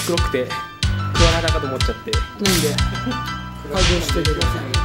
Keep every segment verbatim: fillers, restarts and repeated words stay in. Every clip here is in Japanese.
黒くてクワガタかと思っちゃって、なんで改造してください。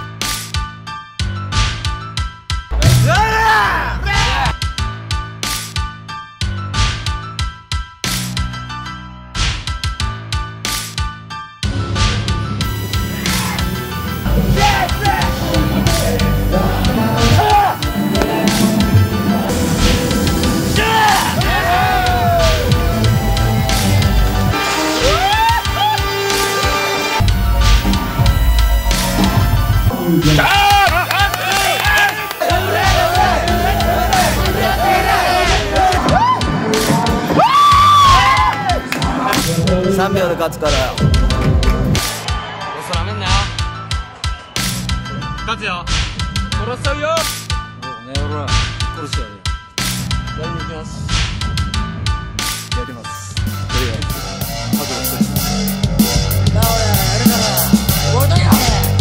さんびょうで勝つからよ。 ボスなめんなよ。勝つよ。殺しちゃうよ。 おねおら殺してやるよ。 やりに行きます。 やります。とりあえず覚悟してる。なおややるから俺だよ。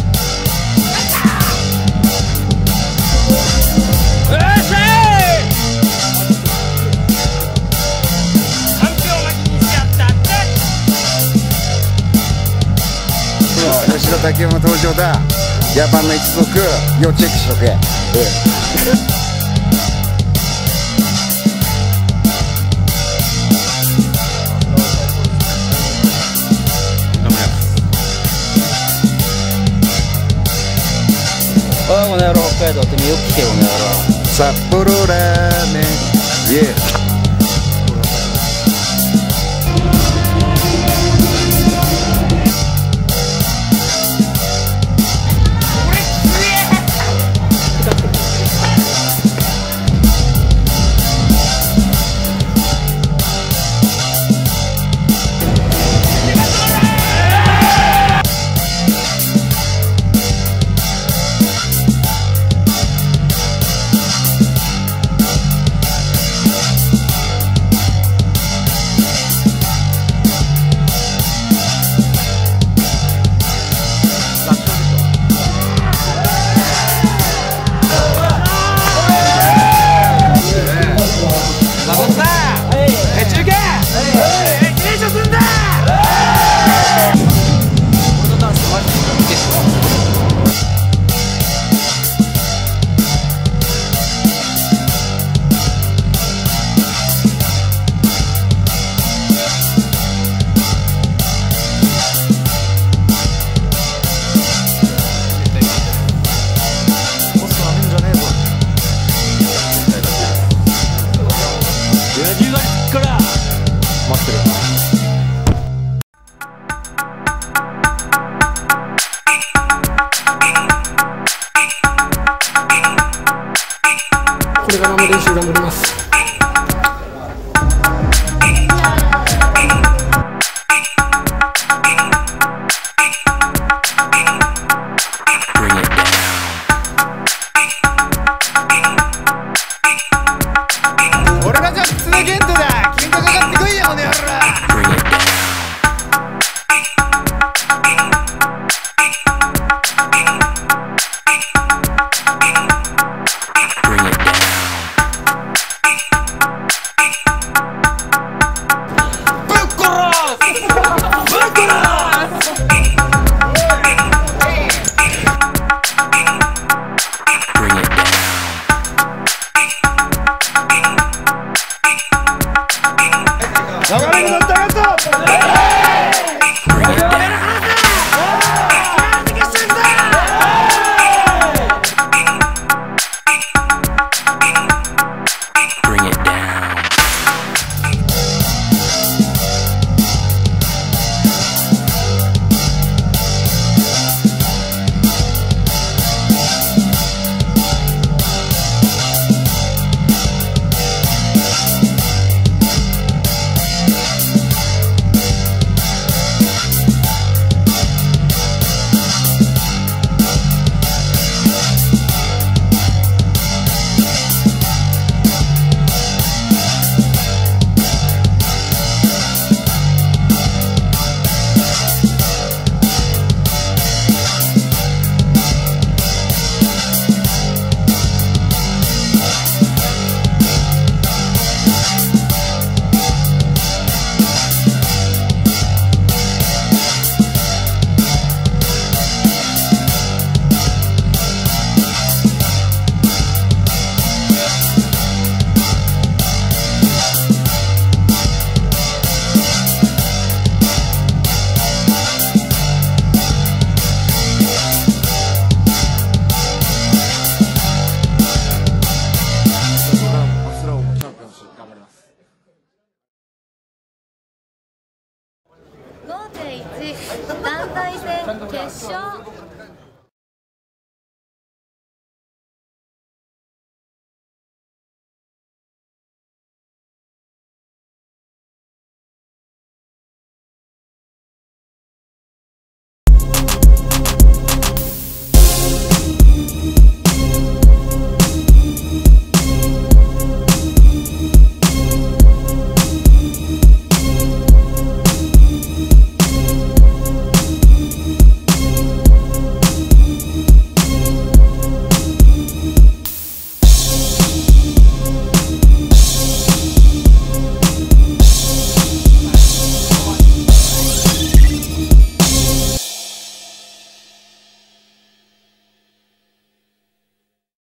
吉田武山登場だ。野蛮な一族要チェックしとけ。 おいこの野郎、北海道ってみよく聞けよこの野郎。 札幌ラーメンイエー。 これからも練習頑張ります。 俺がジャックスのゲントだ。喧嘩かかってこいよこの野郎。 決勝